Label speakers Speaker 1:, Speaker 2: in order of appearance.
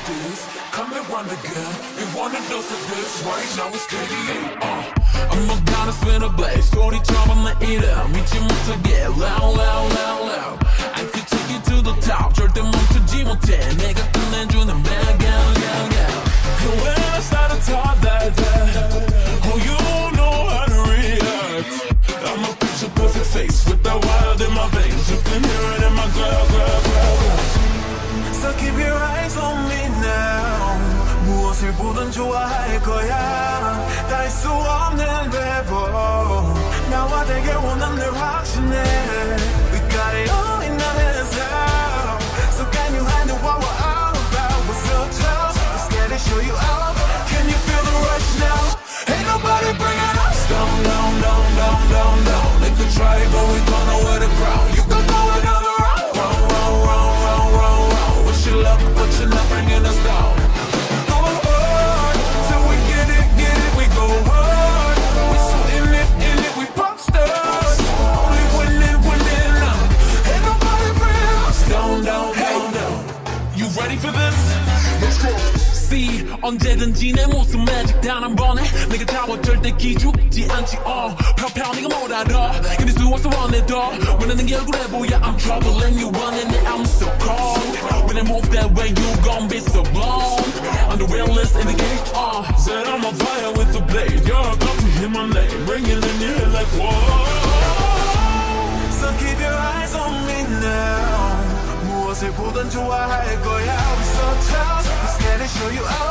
Speaker 1: this. Come and run the gun. We wanna dose of this. Right now it's 38. I'm a goddess with a blaze. 소리 trouble 내 이름 믿지 못하게 loud loud loud loud. I could take you to the top. 절대 멈추지 못해. 내가 끝내주는 bad gal gal gal. And when I start to talk that oh you know how to react. I'm a picture perfect face with that wild in my veins. You can hear it in my growl.
Speaker 2: So keep your eyes on me now. 무엇을 보든 좋아할 거야. 닿을 수 없는 래퍼. 나와 되길 원한 늘 확신해. We got it all in our hands now. So can you handle what we're all about? We're so tough. Let's get it, show you out. Can you feel the rush now? Ain't nobody bringing us down, down, down, down, down, down. They could try, but we gonna wear the crown. You can go another round, round, round, round, round, round, round. Wish you luck, but you're not bringing us down. Go hard, till we get it, we go hard. We so in it, we pop stars. Only winning, winning now. Ain't nobody bringing us down, down, down, down. You ready for this? Let's go. See, 언제든지 내 모습 매직 단 한 번에 내가 잡아 절대 기죽지 않지 펴펴 네가 뭘 알아 근데 수 없어 원해 더 when 내 얼굴에 보여 I'm troubling you running it I'm so cold when I move that way you gon' be so blown I'm the realest in the game said I'm on fire with the blade you're about to hear my name ring it in your head like whoa so keep your eyes on me now 무엇을 보든 좋아할 거야 We so tough Let's get it show you out